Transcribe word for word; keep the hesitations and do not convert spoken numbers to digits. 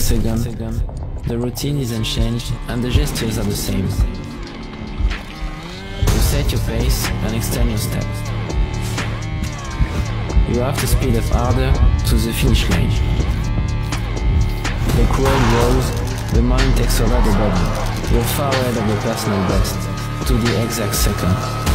second, the routine isn't changed and the gestures are the same. You set your pace and extend your step. You have to speed up harder to the finish line. The crowd grows, the mind takes over the body. You're far ahead of the personal best, to the exact second.